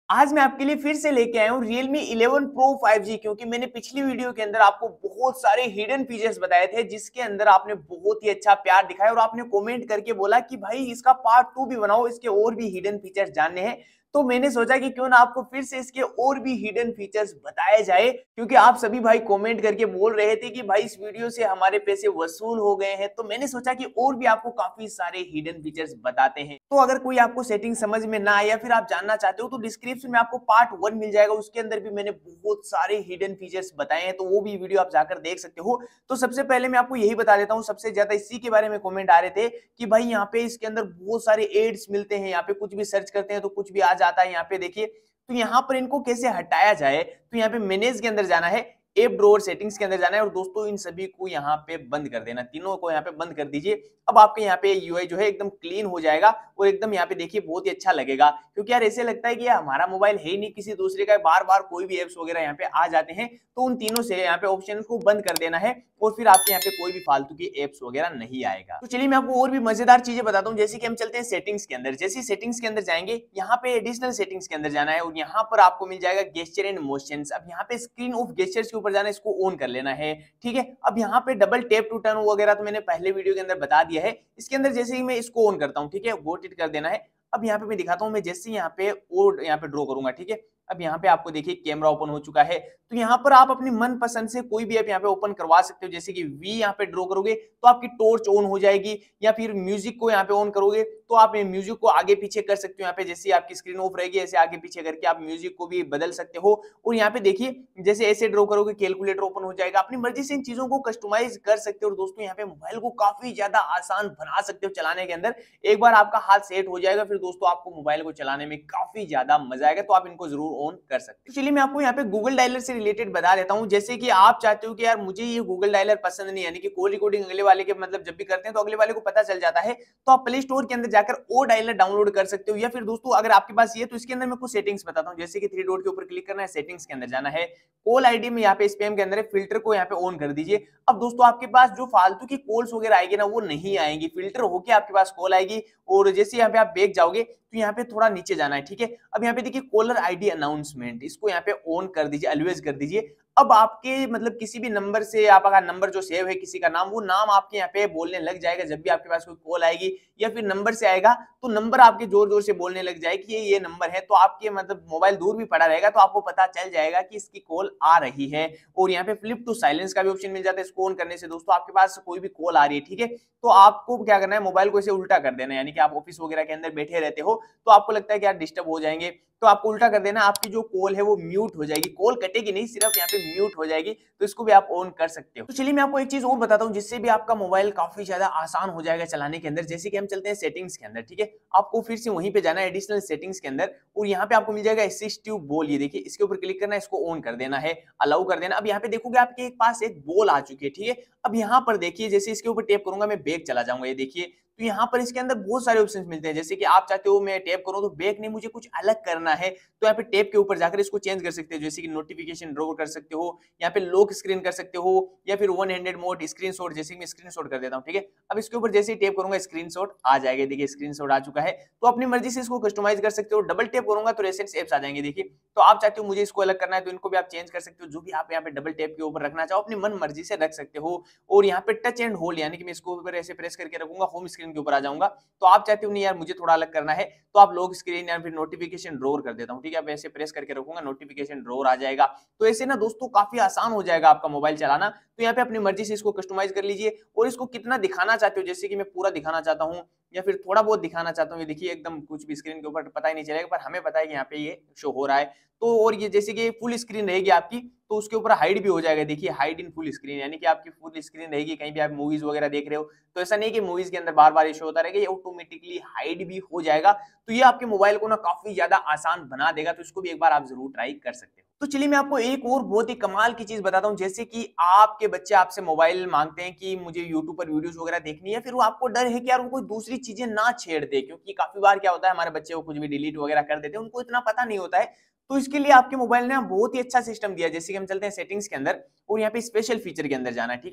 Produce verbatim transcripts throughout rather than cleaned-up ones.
आज मैं आपके लिए फिर से लेके आया हूँ Realme eleven Pro five G क्योंकि मैंने पिछली वीडियो के अंदर आपको बहुत सारे हिडन फीचर्स बताए थे जिसके अंदर आपने बहुत ही अच्छा प्यार दिखाया और आपने कमेंट करके बोला कि भाई इसका पार्ट टू भी बनाओ, इसके और भी हिडन फीचर्स जानने हैं। तो मैंने सोचा कि क्यों ना आपको फिर से इसके और भी हिडन फीचर्स बताए जाए, क्योंकि आप सभी भाई कमेंट करके बोल रहे थे कि भाई इस वीडियो से हमारे पैसे वसूल हो गए हैं। तो मैंने सोचा कि और भी आपको काफी सारे हिडन फीचर्स बताते हैं। तो अगर कोई आपको सेटिंग समझ में ना आए या फिर आप जानना चाहते हो तो डिस्क्रिप्शन में आपको पार्ट वन मिल जाएगा, उसके अंदर भी मैंने बहुत सारे हिडन फीचर्स बताए हैं, तो वो भी वीडियो आप जाकर देख सकते हो। तो सबसे पहले मैं आपको यही बता देता हूँ, सबसे ज्यादा इसी के बारे में कमेंट आ रहे थे कि भाई यहाँ पे इसके अंदर बहुत सारे एड्स मिलते हैं, यहाँ पे कुछ भी सर्च करते हैं तो कुछ भी आ जाता है। यहाँ पे देखिए, तो यहाँ पर इनको कैसे हटाया जाए, तो यहाँ पे मैनेज के अंदर जाना है, ऐप ड्रॉअर सेटिंग्स के अंदर जाना है और दोस्तों इन सभी को यहाँ पे बंद कर देना, तीनों को यहाँ पे बंद कर दीजिए। अब आपके यहाँ पे यूआई जो है एकदम क्लीन हो जाएगा और एकदम यहाँ पे देखिए बहुत ही अच्छा लगेगा, क्योंकि यार ऐसे लगता है कि यार हमारा मोबाइल है ही नहीं, किसी दूसरे का, बार बार कोई भी एप्स वगैरह यहाँ पे आ जाते हैं। तो उन तीनों से यहाँ पे ऑप्शन को बंद कर देना है और फिर आपके यहाँ पे कोई भी फालतू की एप्स वगैरह नहीं आएगा। तो चलिए मैं आपको और भी मजेदार चीजें बताता हूँ, जैसे कि हम चलते हैं सेटिंग्स के अंदर। जैसे सेटिंग्स के अंदर जाएंगे, यहाँ पे एडिशनल सेटिंग्स के अंदर जाना है और यहाँ पर आपको मिल जाएगा गेस्चर एंड मोशंस। अब यहाँ पे स्क्रीन ऑफ गेस्चर्स के ऊपर जाना है, इसको ऑन कर लेना है, ठीक है। अब यहाँ पे डबल टैप टू टर्न वगैरह तो मैंने पहले वीडियो के अंदर बता दिया है। इसके अंदर जैसे ही मैं इसको ऑन करता हूँ, ठीक है, वो टिक कर देना है। अब यहाँ पे मैं दिखाता हूँ, मैं जैसे यहाँ पे और यहाँ पे ड्रॉ करूंगा, ठीक है। अब यहाँ पे आपको देखिए कैमरा ओपन हो चुका है, तो यहाँ पर आप अपनी मन पसंद से कोई भी ऐप यहाँ पे ओपन करवा सकते हो। जैसे कि वी यहाँ पे ड्रॉ करोगे तो आपकी टॉर्च ऑन हो जाएगी, या फिर म्यूजिक को यहाँ पे ऑन करोगे तो आप म्यूजिक को आगे पीछे कर सकते हो। यहाँ पे जैसे आपकी स्क्रीन ऑफ रहेगी ऐसे आगे पीछे करके आप म्यूजिक को भी बदल सकते हो। और यहाँ पे देखिए जैसे ऐसे ड्रॉ करोगे कैलकुलेटर ओपन हो जाएगा, अपनी मर्जी से इन चीजों को कस्टमाइज कर सकते हो। और दोस्तों यहाँ पे मोबाइल को काफी ज्यादा आसान बना सकते हो चलाने के अंदर। एक बार आपका हाथ सेट हो जाएगा फिर दोस्तों आपको मोबाइल को चलाने में काफी ज्यादा मजा आएगा, तो आप इनको जरूर ऑन कर सकते हो। तो चलिए मैं आपको यहाँ पे गूगल डायलर से रिलेटेड बता देता हूँ। जैसे कि आप चाहते हो कि यार मुझे ये गूगल डायलर पसंद नहीं, यानी कि कॉल रिकॉर्डिंग अगले वाले के मतलब जब भी करते हैं तो अगले वाले को पता चल जाता है, तो आप प्ले स्टोर के अंदर जाकर ओ डायलर डाउनलोड कर सकते हो। या फिर दोस्तों अगर आपके पास ये, तो इसके अंदर मैं कुछ सेटिंग्स बताता हूँ। जैसे कि थ्री डॉट के ऊपर क्लिक करना है, सेटिंग्स के अंदर जाना है, कॉल आईडी में यहाँ पे स्पैम के अंदर फिल्टर को यहाँ पे ऑन कर दीजिए। अब दोस्तों आपके पास जो फालतू की कॉल्स वगैरह आएगी ना वो नहीं आएंगी, फिल्टर होके आपके पास कॉल आएगी। और जैसे यहाँ पे आप बैक जाओगे तो यहाँ पे थोड़ा नीचे जाना है, ठीक है। अब यहाँ पे देखिए कॉलर आईडी अनाउंसमेंट, इसको यहाँ पे ऑन कर दीजिए, ऑलवेज कर दीजिए। अब आपके मतलब किसी भी नंबर से, आप अगर नंबर जो सेव है किसी का नाम, वो नाम आपके यहाँ पे बोलने लग जाएगा जब भी आपके पास कोई कॉल आएगी या फिर नंबर से आएगा, तो नंबर आपके जोर जोर से बोलने लग जाए कि ये ये नंबर है। तो आपके मतलब मोबाइल दूर भी पड़ा रहेगा तो आपको पता चल जाएगा कि इसकी कॉल आ रही है। और यहाँ पे फ्लिप टू साइलेंस का भी ऑप्शन मिल जाता है, इसको ऑन करने से दोस्तों आपके पास कोई भी कॉल आ रही है, ठीक है, तो आपको क्या करना है, मोबाइल को ऐसे उल्टा कर देना है। यानी कि आप ऑफिस वगैरह के अंदर बैठे रहते हो तो आपको लगता है कि यार डिस्टर्ब हो जाएंगे, तो आपको उल्टा कर देना, आपकी जो कॉल है वो म्यूट हो जाएगी, कॉल कटेगी नहीं, सिर्फ यहाँ पे म्यूट हो जाएगी। तो इसको भी आप ऑन कर सकते हो। तो चलिए मैं आपको एक चीज और बताता हूँ जिससे भी आपका मोबाइल काफी ज्यादा आसान हो जाएगा चलाने के अंदर। जैसे कि हम चलते हैं सेटिंग्स के अंदर, ठीक है, आपको फिर से वहीं पे जाना है एडिशनल सेटिंग्स के अंदर और यहाँ पे आपको मिल जाएगा असिस्टिव बॉल। ये देखिए इसके ऊपर क्लिक करना है, इसको ऑन कर देना है, अलाउ कर देना। अब यहाँ पे देखोगे आपके पास एक बॉल आ चुकी है, ठीक है। अब यहाँ पर देखिए जैसे इसके ऊपर टैप करूंगा मैं बैक चला जाऊंगा, ये देखिए, तो यहाँ पर इसके अंदर बहुत सारे ऑप्शंस मिलते हैं। जैसे कि आप चाहते हो मैं टैप करूं तो बैक नहीं, मुझे कुछ अलग करना है, तो यहाँ पे टैप के ऊपर जाकर इसको चेंज कर सकते हो। जैसे कि नोटिफिकेशन ड्रॉ कर सकते हो, यहाँ पे लॉक स्क्रीन कर सकते हो, या फिर वन हैंडेड मोड स्क्रीनशॉट, जैसे कि मैं स्क्रीनशॉट कर देता हूँ, ठीक है। अब इसके ऊपर जैसे ही टैप करूंगा स्क्रीनशॉट आ जाएगा, देखिए स्क्रीनशॉट आ चुका है। तो अपनी मर्जी से इसको कस्टमाइज कर सकते हो। डबल टैप करूंगा तो रेसेंट एप्स आ जाएंगे, देखिए, तो आप चाहते हो मुझे इसको अलग करना है तो इनको भी आप चेंज कर सकते हो, जो भी आप यहाँ पे डबल टैप के ऊपर रखना चाहो अपनी मन मर्जी से रख सकते हो। और यहाँ पे टच एंड होल्ड, यानी कि मैं इसको ऊपर ऐसे प्रेस करके रखूंगा, होम स्क्रीन के ऊपर आ जाऊंगा, तो आप चाहते हो नहीं यार मुझे थोड़ा अलग करना है, तो आप लॉक स्क्रीन या फिर नोटिफिकेशन ड्रॉअर कर देता हूं, ठीक है। अब ऐसे प्रेस करके रखूंगा, नोटिफिकेशन ड्रॉअर आ जाएगा। तो ऐसे ना दोस्तों काफी आसान हो जाएगा आपका मोबाइल चलाना। तो यहाँ पे अपनी मर्जी से इसको कस्टमाइज कर लीजिए और इसको कितना दिखाना चाहते हो, जैसे कि मैं पूरा दिखाना चाहता हूँ या फिर थोड़ा बहुत दिखाना चाहता हूँ, ये देखिए एकदम कुछ भी स्क्रीन के ऊपर पता ही नहीं चलेगा, पर हमें पता है कि यहाँ पे ये शो हो रहा है। तो और ये जैसे कि फुल स्क्रीन रहेगी आपकी तो उसके ऊपर हाइड भी हो जाएगा, देखिए हाइड इन फुल स्क्रीन, यानी कि आपकी फुल स्क्रीन रहेगी, कहीं भी आप मूवीज वगैरह देख रहे हो तो ऐसा नहीं कि मूवीज के अंदर बार बार शो होता रहेगा, ये ऑटोमेटिकली हाइड भी हो जाएगा। तो ये आपके मोबाइल को ना काफी ज्यादा आसान बना देगा, तो इसको भी एक बार आप जरूर ट्राई कर सकते हो। तो चलिए मैं आपको एक और बहुत ही कमाल की चीज बताता हूँ। जैसे कि आपके बच्चे आपसे मोबाइल मांगते हैं कि मुझे यूट्यूब पर वीडियोस वगैरह देखनी है, फिर वो आपको डर है कि यार वो कोई दूसरी चीजें ना छेड़ दे, क्योंकि काफी बार क्या होता है हमारे बच्चे को कुछ भी डिलीट वगैरह कर देते हैं, उनको इतना पता नहीं होता है। तो इसके लिए आपके मोबाइल ने बहुत ही अच्छा सिस्टम दिया। जैसे कि हम चलते हैं सेटिंग्स के अंदर और यहाँ पे स्पेशल फीचर के अंदर जाना है, ठीक है।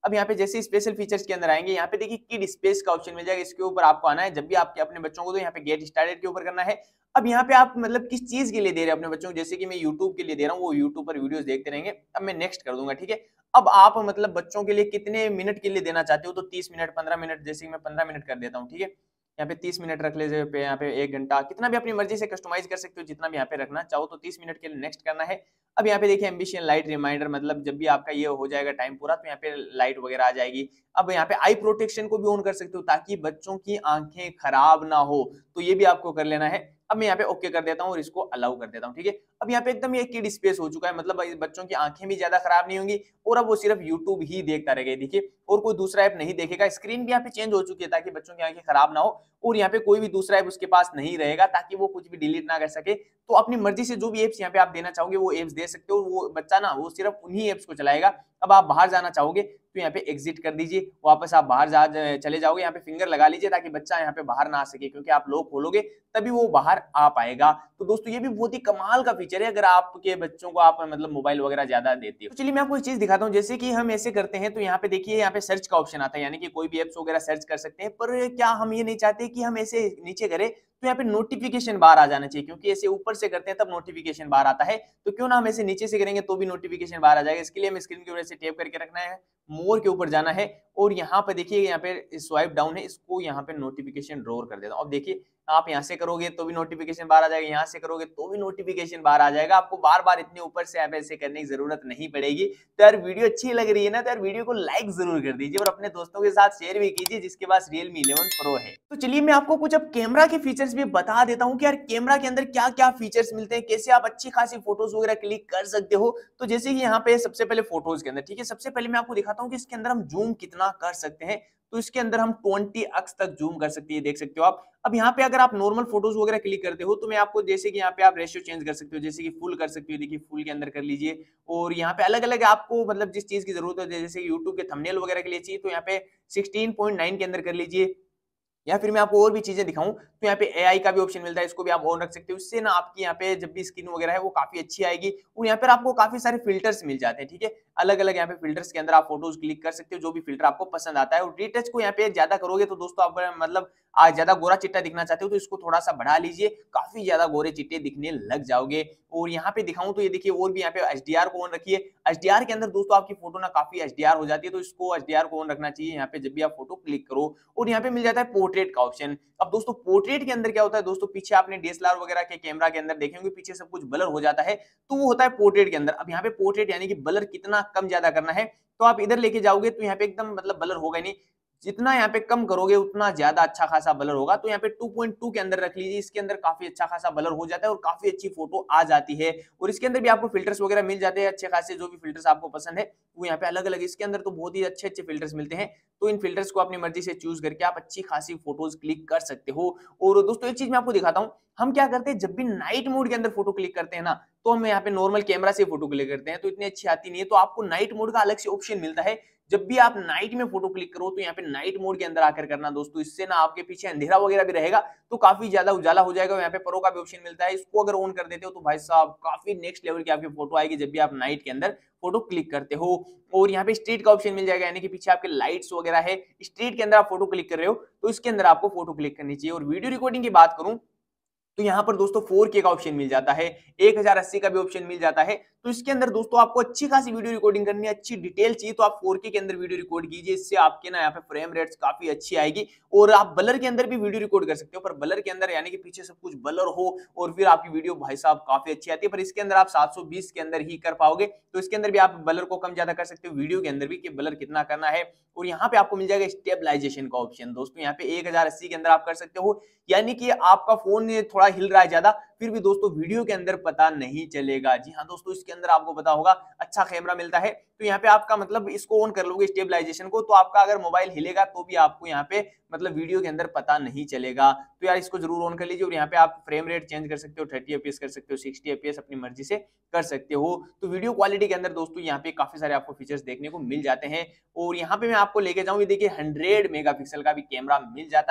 अब यहाँ पे जैसे स्पेशल फीचर्स के अंदर आएंगे, यहाँ पे देखिए किड स्पेस का ऑप्शन मिल जाएगा, इसके ऊपर आपको आना है। जब भी आपके अपने बच्चों को दो, यहाँ पे गेट स्टार्टेड के ऊपर करना है। अब यहाँ पे आप मतलब किस चीज के लिए दे रहे हैं अपने बच्चों को, जैसे कि मैं यूट्यूब के लिए दे रहा हूँ, वो यूट्यूब पर वीडियोस देखते रहेंगे। अब मैं नेक्स्ट कर दूंगा, ठीक है। अब आप मतलब बच्चों के लिए कितने मिनट के लिए देना चाहते हो, तो तीस मिनट, पंद्रह मिनट, जैसे कि मैं पंद्रह मिनट कर देता हूँ, ठीक है। यहाँ पे तीस मिनट रख लीजिए, पे यहाँ पे एक घंटा, कितना भी अपनी मर्जी से कस्टमाइज कर सकते हो, जितना भी यहाँ पे रखना चाहो। तो तीस मिनट के लिए नेक्स्ट करना है। अब यहाँ पे देखिए एम्बिशन लाइट रिमाइंडर, मतलब जब भी आपका ये हो जाएगा टाइम पूरा, तो यहाँ पे लाइट वगैरह आ जाएगी। अब यहाँ पे आई प्रोटेक्शन को भी ऑन कर सकते हो, ताकि बच्चों की आंखें खराब ना हो, तो ये भी आपको कर लेना है। अब मैं यहाँ पे ओके कर देता हूँ और इसको अलाउ कर देता हूँ, ठीक है। अब यहाँ पे एकदम ये किड स्पेस हो चुका है, मतलब बच्चों की आंखें भी ज्यादा खराब नहीं होंगी, और अब वो सिर्फ यूट्यूब ही देखता रहेगा, देखिए, और कोई दूसरा ऐप नहीं देखेगा। स्क्रीन भी यहाँ पे चेंज हो चुकी है, ताकि बच्चों की आंखें खराब ना हो, और यहाँ पे कोई भी दूसरा ऐप उसके पास नहीं रहेगा, ताकि वो कुछ भी डिलीट ना कर सके। तो अपनी मर्जी से जो भी एप्स यहाँ पे आप देना चाहोगे वो एप्स दे सकते हो, वो बच्चा ना वो सिर्फ उन्हीं एप्स को चलाएगा। अब आप बाहर जाना चाहोगे तो यहाँ पे एग्जिट कर दीजिए, वापस आप बाहर जा चले जाओगे, यहाँ पे फिंगर लगा लीजिए, ताकि बच्चा यहाँ पे बाहर ना आ सके, क्योंकि आप लोग खोलोगे तभी वो बाहर आ पाएगा। तो दोस्तों ये भी बहुत ही कमाल का फीचर है, अगर आपके बच्चों को आप मतलब मोबाइल वगैरह ज्यादा देते हो। तो चलिए मैं आपको एक चीज दिखाता हूँ, जैसे कि हम ऐसे करते हैं, तो यहाँ पे देखिए यहाँ पे सर्च का ऑप्शन आता है, यानी कि कोई भी एप्स वगैरह सर्च कर सकते हैं। पर क्या हम ये नहीं चाहते कि हम ऐसे नीचे करें, तो यहाँ पे नोटिफिकेशन बार आ जाना चाहिए, क्योंकि ऐसे ऊपर से करते हैं तब नोटिफिकेशन बार आता है। तो क्यों ना हम ऐसे नीचे से करेंगे तो भी नोटिफिकेशन बार आ जाएगा। इसके लिए हमें स्क्रीन की वजह से टैप करके रखना है, मोर के ऊपर जाना है, और यहाँ पे देखिए यहाँ पे स्वाइप डाउन है, इसको यहाँ पे नोटिफिकेशन ड्रॉर कर देता हूँ। अब देखिए आप यहाँ से करोगे तो भी नोटिफिकेशन बाहर आ जाएगा, यहाँ से करोगे तो भी नोटिफिकेशन बाहर आ जाएगा। आपको बार बार इतने ऊपर से आप ऐसे करने की जरूरत नहीं पड़ेगी। तो यार वीडियो अच्छी लग रही है ना, तो यार वीडियो को लाइक जरूर कर दीजिए, और अपने दोस्तों के साथ शेयर भी कीजिए जिसके पास Realme इलेवन Pro है। तो चलिए मैं आपको कुछ अब कैमरा के फीचर्स भी बता देता हूँ कि यार कैमरा के अंदर क्या क्या फीचर्स मिलते हैं, कैसे आप अच्छी खासी फोटोज वगैरह क्लिक कर सकते हो। तो जैसे कि यहाँ पे सबसे पहले फोटोज के अंदर, ठीक है, सबसे पहले मैं आपको दिखाता हूँ कि इसके अंदर हम जूम कितना कर सकते हैं। तो इसके अंदर हम बीस एक्स तक जूम कर सकते हैं, देख सकते हो आप। अब यहाँ पे अगर आप नॉर्मल फोटोज वगैरह क्लिक करते हो, तो मैं आपको जैसे कि यहाँ पे आप रेशियो चेंज कर सकते हो, जैसे कि फुल कर सकते हो, देखिए फुल के अंदर कर लीजिए। और यहाँ पे अलग अलग आपको मतलब जिस चीज की जरूरत है, जैसे यूट्यूब के थंबनेल वगैरह के लिए चाहिए, तो यहाँ पे सोलह पॉइंट नौ के अंदर कर लीजिए। या फिर मैं आपको और भी चीजें दिखाऊं, तो यहाँ पे एआई का भी ऑप्शन मिलता है, इसको भी आप ऑन रख सकते हो। इससे ना आपकी यहाँ पे जब भी स्क्रीन वगैरह है वो काफी अच्छी आएगी। और यहाँ पर आपको काफी सारे फिल्टर्स मिल जाते हैं, ठीक है, अलग अलग यहाँ पे फिल्टर्स के अंदर आप फोटोज क्लिक कर सकते हो, जो भी फिल्टर आपको पसंद आता है। और रीटच को यहाँ पे ज्यादा करोगे तो दोस्तों आप मतलब आज ज्यादा गोरा चिट्टा दिखना चाहते हो, तो इसको थोड़ा सा बढ़ा लीजिए, काफी ज्यादा गोरे चिट्टे दिखने लग जाओगे। और यहाँ पे दिखाऊं तो ये देखिए, और भी यहाँ पे एचडीआर को ऑन रखिए। एचडीआर के अंदर दोस्तों आपकी फोटो ना काफी एचडीआर हो जाती है, तो इसको एचडीआर को ऑन रखना चाहिए यहाँ पे जब भी आप फोटो क्लिक करो। और यहाँ पे मिल जाता है पोर्ट्रेट का ऑप्शन। अब दोस्तों पोर्ट्रेट के अंदर क्या होता है, दोस्तों पीछे आपने डीएसएलआर वगैरह के कैमरा के अंदर देखे होंगे, पीछे सब कुछ ब्लर हो जाता है, तो वो होता है पोर्ट्रेट के अंदर। अब यहाँ पे पोर्ट्रेट यानी कि ब्लर कितना कम ज्यादा करना है, तो आप इधर लेके जाओगे तो यहाँ पे एकदम मतलब ब्लर होगा नहीं, जितना यहाँ पे कम करोगे उतना ज्यादा अच्छा खासा ब्लर होगा। तो यहाँ पे टू पॉइंट टू के अंदर रख लीजिए, इसके अंदर काफी अच्छा खासा ब्लर हो जाता है और काफी अच्छी फोटो आ जाती है। और इसके अंदर भी आपको फिल्टर्स वगैरह मिल जाते हैं अच्छे खासे, जो भी फिल्टर्स आपको पसंद है वो यहाँ पे अलग अलग, इसके अंदर तो बहुत ही अच्छे अच्छे फिल्टर्स मिलते हैं। तो इन फिल्टर्स को अपनी मर्जी से चूज करके आप अच्छी खासी फोटोज क्लिक कर सकते हो। और दोस्तों एक चीज मैं आपको दिखाता हूँ, हम क्या करते हैं जब भी नाइट मोड के अंदर फोटो क्लिक करते हैं ना, तो हम यहाँ पे नॉर्मल कैमरा से फोटो क्लिक करते हैं तो इतनी अच्छी आती नहीं है। तो आपको नाइट मोड का अलग से ऑप्शन मिलता है, जब भी आप नाइट में फोटो क्लिक करो तो यहाँ पे नाइट मोड के अंदर आकर करना दोस्तों, इससे ना आपके पीछे अंधेरा वगैरह भी रहेगा तो काफी ज्यादा उजाला हो जाएगा। यहाँ पे प्रो का भी ऑप्शन मिलता है, इसको अगर ऑन कर देते हो तो भाई साहब काफी नेक्स्ट लेवल की आपकी फोटो आएगी जब भी आप नाइट के अंदर फोटो क्लिक करते हो। और यहाँ पे स्ट्रीट का ऑप्शन मिल जाएगा, यानी कि पीछे आपके लाइट्स वगैरह है, स्ट्रीट के अंदर आप फोटो क्लिक कर रहे हो तो इसके अंदर आपको फोटो क्लिक करनी चाहिए। और वीडियो रिकॉर्डिंग की बात करूं तो यहाँ पर दोस्तों फोर के का ऑप्शन मिल जाता है, एक हजार अस्सी का भी ऑप्शन मिल जाता है। तो इसके अंदर दोस्तों आपको अच्छी खासी वीडियो रिकॉर्डिंग करनी है, अच्छी डिटेल चाहिए तो आप फोर के के अंदर वीडियो रिकॉर्ड कीजिए, इससे आपके ना यहाँ पे फ्रेम रेट्स काफी अच्छी आएगी। और आप ब्लर के अंदर भी वीडियो रिकॉर्ड कर सकते हो, पर ब्लर के अंदर यानी कि पीछे सब कुछ ब्लर हो और फिर आपकी वीडियो भाई साहब काफी अच्छी आती है। पर इसके अंदर आप सात सौ बीस के अंदर ही कर पाओगे, तो इसके अंदर भी आप ब्लर को कम ज्यादा कर सकते हो, वीडियो के अंदर भी कि ब्लर कितना करना है। और यहाँ पे आपको मिल जाएगा स्टेबलाइजेशन का ऑप्शन दोस्तों, यहाँ पे एक हजार अस्सी के अंदर आप कर सकते हो, यानी कि आपका फोन थोड़ा हिल रहा है ज्यादा फिर भी दोस्तों वीडियो के अंदर पता नहीं चलेगा। जी हाँ दोस्तों, इसके अंदर आपको पता होगा अच्छा कैमरा मिलता है, तो यहाँ पे आपका मतलब इसको ऑन कर लोगे स्टेबलाइजेशन को, तो आपका अगर मोबाइल हिलेगा तो भी आपको यहाँ पे मतलब वीडियो के अंदर पता नहीं चलेगा। तो यार इसको जरूर ऑन कर लीजिए। और यहाँ पे आप फ्रेम रेट चेंज कर सकते हो, थर्टी एफपीएस कर सकते हो, सिक्सटी एफपीएस अपनी मर्जी से कर सकते हो। तो वीडियो क्वालिटी के अंदर दोस्तों यहाँ पे काफी सारे आपको फीचर्स देखने को मिल जाते हैं। और यहाँ पे मैं आपको लेके जाऊँ, ये देखिए हंड्रेड मेगापिक्सल का भी कैमरा मिल जाता है।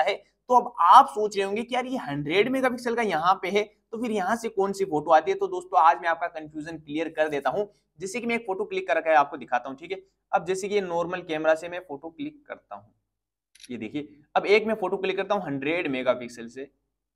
तो अब आप सोच रहे होंगे कि यार ये हंड्रेड मेगापिक्सल का यहाँ पे है, तो फिर यहाँ से कौन सी फोटो आती है। तो दोस्तों आज मैं आपका कंफ्यूजन क्लियर कर देता हूँ। जैसे कि मैं एक फोटो क्लिक करके आपको दिखाता हूँ, ठीक है। अब जैसे कि नॉर्मल कैमरा से मैं फोटो क्लिक करता हूँ, ये देखिए, अब एक मैं फोटो क्लिक करता हूँ हंड्रेड मेगापिक्सल से,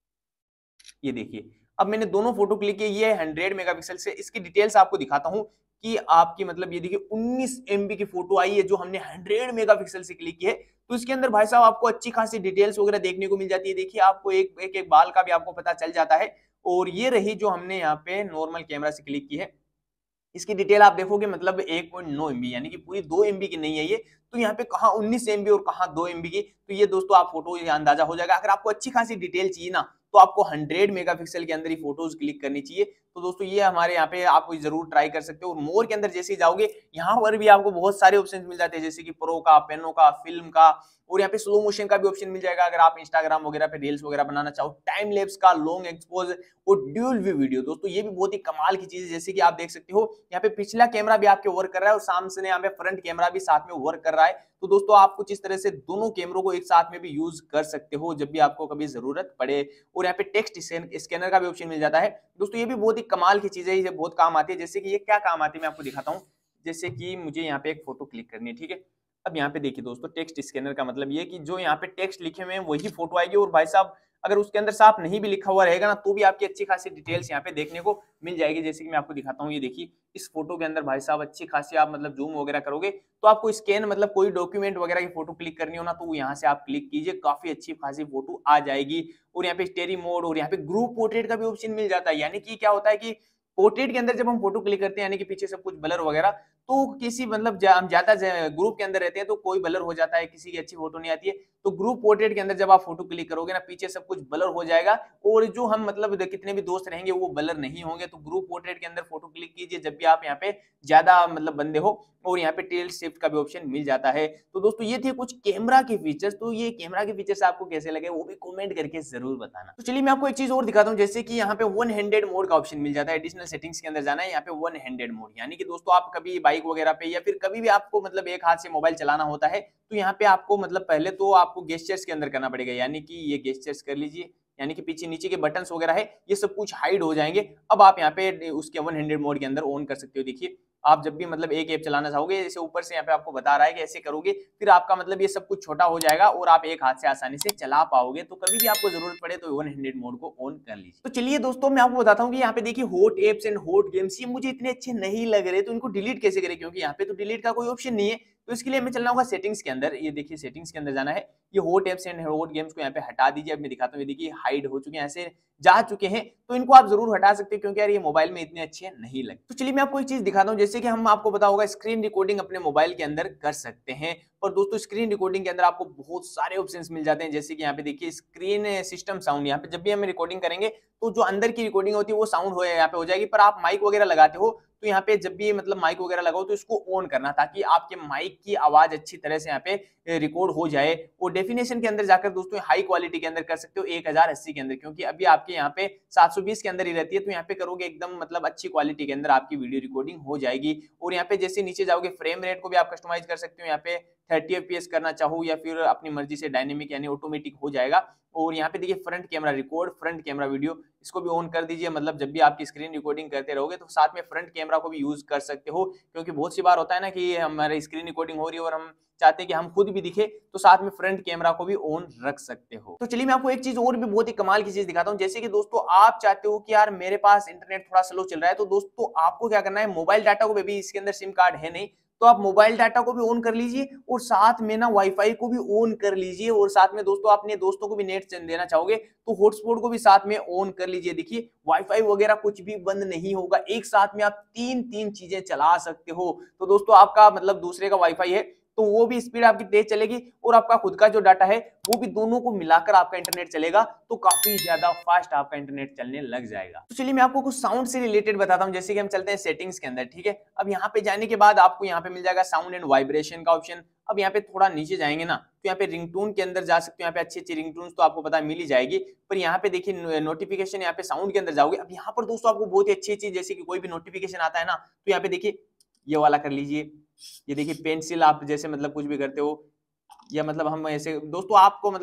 ये देखिए, अब मैंने दोनों फोटो क्लिक किए, ये हंड्रेड मेगापिक्सल से। इसकी डिटेल्स आपको दिखाता हूँ कि आपकी मतलब ये देखिए उन्नीस एमबी की फोटो आई है जो हमने हंड्रेड मेगापिक्सल से क्लिक की है। तो इसके अंदर भाई साहब आपको अच्छी खासी डिटेल्स वगैरह देखने को मिल जाती है। देखिए आपको एक एक, एक बाल का भी आपको पता चल जाता है। और ये रही जो हमने यहाँ पे नॉर्मल कैमरा से क्लिक की है, इसकी डिटेल आप देखोगे मतलब एक पॉइंट नौ एमबी यानी कि पूरी दो एमबी की नहीं है ये। तो यहाँ पे कहाँ उन्नीस एमबी और कहाँ दो एमबी की, तो ये दोस्तों आप फोटो अंदाजा हो जाएगा। अगर आपको अच्छी खासी डिटेल चाहिए ना, तो आपको हंड्रेड मेगापिक्सल के अंदर ही फोटोज क्लिक करनी चाहिए। तो दोस्तों ये हमारे यहाँ पे आप जरूर ट्राई कर सकते हो। और मोर के अंदर जैसे ही जाओगे, यहाँ पर भी आपको बहुत सारे ऑप्शन मिल जाते हैं, जैसे कि प्रो का, पेनो का, फिल्म का, और यहाँ पे स्लो मोशन का भी ऑप्शन मिल जाएगा अगर आप इंस्टाग्राम वगैरह पे रील्स वगैरह बनाना चाहो, टाइम लैप्स का, लॉन्ग एक्सपोज और ड्यूल व्यू वीडियो। दोस्तों ये भी बहुत ही कमाल की चीज है। जैसे कि आप देख सकते हो यहाँ पे पिछला कैमरा भी आपके वर्क कर रहा है और सामने यहाँ पे फ्रंट कैमरा भी साथ में वर्क कर रहा है। तो दोस्तों आप कुछ इस तरह से दोनों कैमरों को एक साथ में भी यूज कर सकते हो जब भी आपको कभी जरूरत पड़े। और यहाँ पे टेक्स्ट स्कैनर का भी ऑप्शन मिल जाता है। दोस्तों ये भी बहुत ही कमाल की चीज है, ये बहुत काम आती है। जैसे कि ये क्या काम आती है मैं आपको दिखाता हूँ। जैसे कि मुझे यहाँ पे एक फोटो क्लिक करनी है, ठीक है। अब यहाँ पे देखिए दोस्तों, टेक्स्ट स्कैनर का मतलब ये कि जो यहाँ पे टेक्स्ट लिखे हुए हैं वही फोटो आएगी। और भाई साहब अगर उसके अंदर साफ नहीं भी लिखा हुआ रहेगा ना, तो भी आपकी अच्छी खासी डिटेल्स यहाँ पे देखने को मिल जाएगी। जैसे कि मैं आपको दिखाता हूँ, ये देखिए इस फोटो के अंदर भाई साहब अच्छी खासी आप मतलब जूम वगैरह करोगे तो आपको स्कैन मतलब कोई डॉक्यूमेंट वगैरह की फोटो क्लिक करनी हो ना, तो यहाँ से आप क्लिक कीजिए, काफी अच्छी खासी फोटो आ जाएगी। और यहाँ पे स्टेरी मोड और यहाँ पे ग्रुप पोर्ट्रेट का भी ऑप्शन मिल जाता है। यानी कि क्या होता है कि पोर्ट्रेट के अंदर जब हम फोटो क्लिक करते हैं, यानी कि पीछे सब कुछ ब्लर वगैरह, तो किसी मतलब हम ज्यादा ग्रुप के अंदर रहते हैं तो कोई ब्लर हो जाता है, किसी की अच्छी फोटो नहीं आती है। तो ग्रुप पोर्ट्रेट के अंदर जब आप फोटो क्लिक करोगे ना, पीछे सब कुछ ब्लर हो जाएगा और जो हम मतलब कितने भी दोस्त रहेंगे वो ब्लर नहीं होंगे। तो ग्रुप पोर्ट्रेट के अंदर फोटो क्लिक कीजिए जब भी आप यहाँ पे ज्यादा मतलब बंदे हो। और यहाँ पे टिल्ट शिफ्ट का भी ऑप्शन मिल जाता है। तो दोस्तों ये थे कुछ कैमरा के फीचर्स। तो ये कैमरा के फीचर्स आपको कैसे लगे वो भी कमेंट करके जरूर बताना। तो चलिए मैं आपको एक चीज और दिखाता हूँ। जैसे कि यहाँ पे वन हैंडेड मोड का ऑप्शन मिल जाता है। एडिशनल सेटिंग्स के अंदर जाना है, यहाँ पे वन हैंडेड मोड, यानी कि दोस्तों आप कभी बाइक वगैरह पे या फिर कभी भी आपको मतलब एक हाथ से मोबाइल चलाना होता है, तो यहाँ पे आपको मतलब पहले तो आपको गेस्चर्स के अंदर करना पड़ेगा। यानी कि ये गेस्चर्स कर लीजिए, यानी कि पीछे नीचे के बटन्स वगैरह है ये सब कुछ हाइड हो जाएंगे। अब आप यहाँ पे उसके वन हैंडेड मोड के अंदर ऑन कर सकते हो। देखिए आप जब भी मतलब एक ऐप चलाना चाहोगे, जैसे ऊपर से यहाँ पे आपको बता रहा है कि ऐसे करोगे, फिर आपका मतलब ये सब कुछ छोटा हो जाएगा और आप एक हाथ से आसानी से चला पाओगे। तो कभी भी आपको जरूरत पड़े तो वन हैंडेड मोड को ऑन कर लीजिए। तो चलिए दोस्तों मैं आपको बताता हूँ कि यहाँ पे देखिए hot apps and hot games, ये मुझे इतने अच्छे नहीं लग रहे, तो इनको डिलीट कैसे करें, क्योंकि यहाँ पे तो डिलीट का कोई ऑप्शन नहीं है। तो इसके लिए हमें चलना होगा सेटिंग्स के अंदर। ये देखिए सेटिंग्स के अंदर जाना है, ये hot apps and hot games को यहाँ पे हटा दीजिए। अब मैं दिखाता हूँ, ये देखिए हाइड हो चुके हैं, ऐसे जा चुके हैं। तो इनको आप जरूर हटा सकते हैं क्योंकि यार ये मोबाइल में इतने अच्छे नहीं लगते। तो चलिए मैं आपको एक चीज दिखाता हूँ। जैसे कि हम आपको पता होगा स्क्रीन रिकॉर्डिंग अपने मोबाइल के अंदर कर सकते हैं। और दोस्तों स्क्रीन रिकॉर्डिंग के अंदर आपको बहुत सारे ऑप्शंस मिल जाते हैं। जैसे कि यहाँ पे देखिए स्क्रीन सिस्टम साउंड, यहाँ पे जब भी हम रिकॉर्डिंग करेंगे तो जो अंदर की रिकॉर्डिंग होती है वो साउंड हो यहाँ पे हो जाएगी। पर आप माइक वगैरह लगाते हो तो यहाँ पे जब भी मतलब माइक वगैरह लगाओ तो इसको ऑन करना, ताकि आपके माइक की आवाज अच्छी तरह से यहाँ पे रिकॉर्ड हो जाए। और डेफिनेशन के अंदर जाकर दोस्तों हाई क्वालिटी के अंदर कर सकते हो, एक हजार अस्सी के अंदर, क्योंकि अभी आपके यहाँ पे सात सौ बीस के अंदर ही रहती है। तो यहाँ पे करोगे एकदम मतलब अच्छी क्वालिटी के अंदर आपकी वीडियो रिकॉर्डिंग हो जाएगी। और यहाँ पे जैसे नीचे जाओगे फ्रेम रेट को भी आप कस्टमाइज कर सकते हो। यहाँ पे थर्टी एफ पी एस करना चाहो या फिर अपनी मर्जी से डायनेमिक यानी ऑटोमेटिक हो जाएगा। और यहाँ पे देखिए front camera record, front camera video, इसको भी ऑन कर दीजिए। मतलब जब भी आपकी स्क्रीन रिकॉर्डिंग करते रहोगे तो साथ में फ्रंट कैमरा को भी यूज कर सकते हो, क्योंकि बहुत सी बार होता है ना कि हमारी स्क्रीन रिकॉर्डिंग हो रही है और हम चाहते हैं कि हम खुद भी दिखे, तो साथ में फ्रंट कैमरा को भी ऑन रख सकते हो। तो चलिए मैं आपको एक चीज और भी बहुत ही कमाल की चीज दिखाता हूँ। जैसे कि दोस्तों आप चाहते हो कि यार मेरे पास इंटरनेट थोड़ा स्लो चल रहा है, तो दोस्तों आपको क्या करना है, मोबाइल डाटा को भी, इसके अंदर सिम कार्ड है नहीं, तो आप मोबाइल डाटा को भी ऑन कर लीजिए और साथ में ना वाईफाई को भी ऑन कर लीजिए। और साथ में दोस्तों अपने दोस्तों को भी नेट देना चाहोगे तो हॉटस्पॉट को भी साथ में ऑन कर लीजिए। देखिए वाईफाई वगैरह कुछ भी बंद नहीं होगा, एक साथ में आप तीन तीन चीजें चला सकते हो। तो दोस्तों आपका मतलब दूसरे का वाईफाई है तो वो भी स्पीड आपकी तेज चलेगी और आपका खुद का जो डाटा है वो भी, दोनों को मिलाकर आपका इंटरनेट चलेगा, तो काफी ज्यादा फास्ट आपका इंटरनेट चलने लग जाएगा। तो चलिए मैं आपको कुछ साउंड से रिलेटेड बताता हूं। जैसे कि हम चलते हैं सेटिंग्स के अंदर, ठीक है। अब यहाँ पे जाने के बाद आपको यहाँ पे मिल जाएगा साउंड एंड वाइब्रेशन का ऑप्शन। अब यहाँ पे थोड़ा नीचे जाएंगे ना तो यहाँ पे रिंगटोन के अंदर जा सकते हो। यहाँ पे अच्छी अच्छी रिंगटोन तो आपको पता मिल ही जाएगी। पर यहाँ पे देखिए नोटिफिकेशन, यहाँ पे साउंड के अंदर जाओगे। अब यहाँ पर दोस्तों आपको बहुत ही अच्छी चीज, जैसे कि कोई भी नोटिफिकेशन आता है ना तो यहाँ पे देखिए ये वाला कर लीजिए। ये देखिए पेंसिल, आप जैसे मतलब कुछ भी करते हो या मतलब हम ऐसे दोस्तों आपको मतलब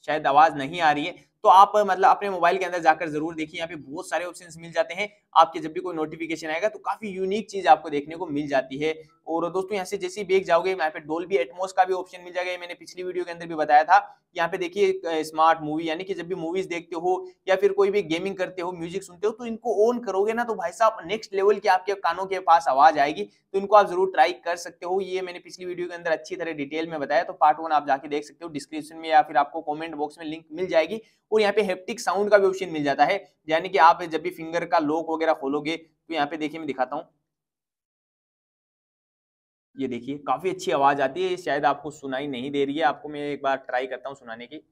शायद आवाज नहीं आ रही है, तो आप मतलब अपने मोबाइल के अंदर जाकर जरूर देखिए, यहाँ पे बहुत सारे ऑप्शंस मिल जाते हैं। आपके जब भी कोई नोटिफिकेशन आएगा तो काफी यूनिक चीज आपको देखने को मिल जाती है। और दोस्तों यहाँ से जैसे ही बैग जाओगे, यहाँ पे डोल्बी एटमॉस का भी ऑप्शन मिल जाएगा, मैंने पिछली वीडियो के अंदर भी बताया था। यहाँ पे देखिए स्मार्ट मूवी, यानी कि जब भी मूवीज देखते हो या फिर कोई भी गेमिंग करते हो, म्यूजिक सुनते हो, तो इनको ऑन करोगे ना तो भाई साहब नेक्स्ट लेवल की आपके कानों के पास आवाज आएगी। तो इनको आप जरूर ट्राई कर सकते हो। ये मैंने पिछली वीडियो के अंदर अच्छी तरह डिटेल में बताया, तो पार्ट वन आप जाके देख सकते हो डिस्क्रिप्शन में, या फिर आपको कमेंट बॉक्स में लिंक मिल जाएगी। और यहाँ पे हेप्टिक साउंड का भी ऑप्शन मिल जाता है, यानी कि आप जब भी फिंगर का लॉक वगैरह खोलोगे तो यहाँ पे देखिए मैं दिखाता हूँ, ये देखिए काफी अच्छी आवाज आती है। शायद आपको सुनाई नहीं दे रही है, आपको मैं एक बार ट्राई करता हूँ सुनाने की।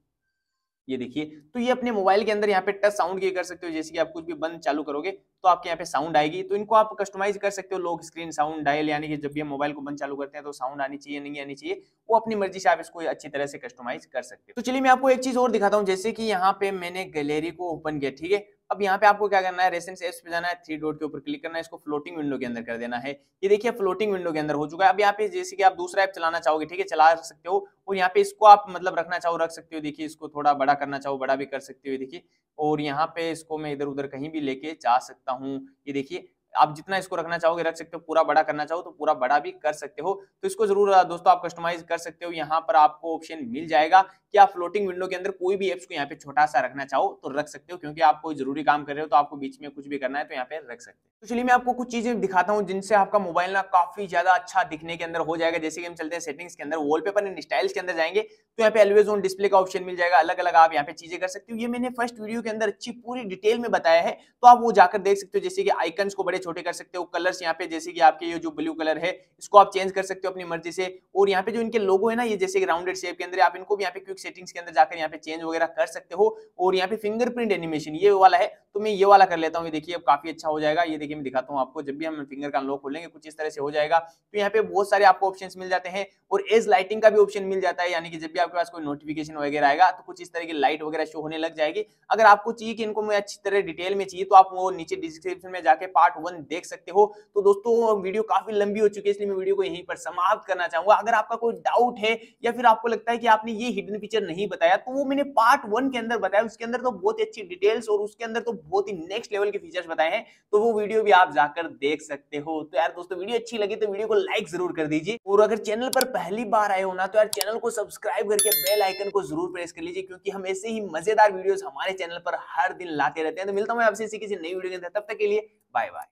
ये देखिए, तो ये अपने मोबाइल के अंदर यहाँ पे टच साउंड की कर सकते हो, जैसे कि आप कुछ भी बंद चालू करोगे तो आपके यहाँ पे साउंड आएगी। तो इनको आप कस्टमाइज कर सकते हो, लॉक स्क्रीन साउंड डायल, यानी कि जब भी हम मोबाइल को बंद चालू करते हैं तो साउंड आनी चाहिए नहीं आनी चाहिए, वो अपनी मर्जी से आप इसको अच्छी तरह से कस्टमाइज कर सकते हो। तो चलिए मैं आपको एक चीज और दिखाता हूँ, जैसे कि यहाँ पे मैंने गैलरी को ओपन किया, ठीक है। अब यहाँ पे आपको क्या करना है, रेसेंट एप्स पे जाना है, थ्री डॉट के ऊपर क्लिक करना है, इसको फ्लोटिंग विंडो के अंदर कर देना है। ये देखिए फ्लोटिंग विंडो के अंदर हो चुका है। अब यहाँ पे जैसे कि आप दूसरा ऐप चलाना चाहोगे, ठीक है, चला सकते हो। और यहाँ पे इसको आप मतलब रखना चाहो रख सकते हो, देखिए इसको थोड़ा बड़ा करना चाहो बड़ा भी कर सकते हो, देखिए। और यहाँ पे इसको मैं इधर उधर कहीं भी लेके जा सकता हूँ, ये देखिए। आप जितना इसको रखना चाहोगे रख सकते हो, पूरा बड़ा करना चाहो तो पूरा बड़ा भी कर सकते हो। तो इसको जरूर दोस्तों आप कस्टमाइज कर सकते हो। यहाँ पर आपको ऑप्शन मिल जाएगा कि आप फ्लोटिंग विंडो के अंदर कोई भी एप्स को यहाँ पे छोटा सा रखना चाहो तो रख सकते हो, क्योंकि आप कोई जरूरी काम कर रहे हो तो आपको बीच में कुछ भी करना है तो यहाँ पे रख सकते हो। तो चलिए मैं आपको कुछ चीजें दिखाता हूँ जिनसे आपका मोबाइल ना काफी ज्यादा अच्छा दिखने के अंदर हो जाएगा। जैसे कि हम चलते हैं सेटिंग्स के अंदर, वॉलपेपर एंड स्टाइल्स के अंदर जाएंगे तो यहाँ पे ऑलवेज ऑन डिस्प्ले का ऑप्शन मिल जाएगा, अलग अलग आप यहाँ पे चीजें कर सकते हो। ये मैंने फर्स्ट वीडियो के अंदर अच्छी पूरी डिटेल में बताया है, तो आप वो जाकर देख सकते हो। जैसे कि आइकन्स को बड़े छोटे कर सकते हो, कलर्स यहाँ पे जैसे कि आपके ये जो ब्लू कलर है इसको आप चेंज कर सकते हो अपनी मर्जी से। और यहाँ पे जो इनके लोगो है ना, ये जैसे कि राउंडेड शेप के अंदर, आप इनको भी यहाँ पे क्विक सेटिंग्स के अंदर जाकर यहाँ पे चेंज वगैरह कर सकते हो। और यहाँ पे फिंगरप्रिंट एनिमेशन ये वाला है, तो मैं ये वाला कर लेता हूँ। ये देखिए अब काफी अच्छा हो जाएगा। ये देखिए मैं दिखाता हूँ आपको, जब भी हम फिंगर का अनलॉक खोलेंगे कुछ इस तरह से हो जाएगा। तो यहाँ पे बहुत सारे आपको ऑप्शंस मिल जाते हैं। और एज लाइटिंग का भी ऑप्शन मिल जाता है, यानी कि जब भी आपके पास कोई नोटिफिकेशन वगैरह आएगा तो कुछ इस तरह की लाइट वगैरह शो होने लग जाएगी। अगर आपको चाहिए कि इनको मैं अच्छी तरह डिटेल में चाहिए तो आप वो नीचे डिस्क्रिप्शन में जाके पार्ट वन देख सकते हो। तो दोस्तों वीडियो काफी लंबी हो चुकी है, इसलिए मैं वीडियो को यहीं पर समाप्त करना चाहूंगा। अगर आपका कोई डाउट है या फिर आपको लगता है कि आपने ये हिडन फीचर नहीं बताया, तो वो मैंने पार्ट वन के अंदर बताया, उसके अंदर तो बहुत ही अच्छी डिटेल्स और उसके अंदर तो बहुत ही नेक्स्ट लेवल के फीचर्स बताए हैं, तो वो वीडियो भी आप जाकर देख सकते हो। तो यार दोस्तों वीडियो अच्छी लगी तो वीडियो को लाइक जरूर कर दीजिए, और अगर चैनल पर पहली बार आए हो ना तो यार चैनल को सब्सक्राइब करके बेल आइकन को जरूर प्रेस कर लीजिए, क्योंकि हम ऐसे ही मजेदार वीडियोस हमारे चैनल पर हर दिन लाते रहते हैं। तो मिलता हूं मैं आपसे किसी नई वीडियो के अंदर, तब तक के लिए बाय बाय।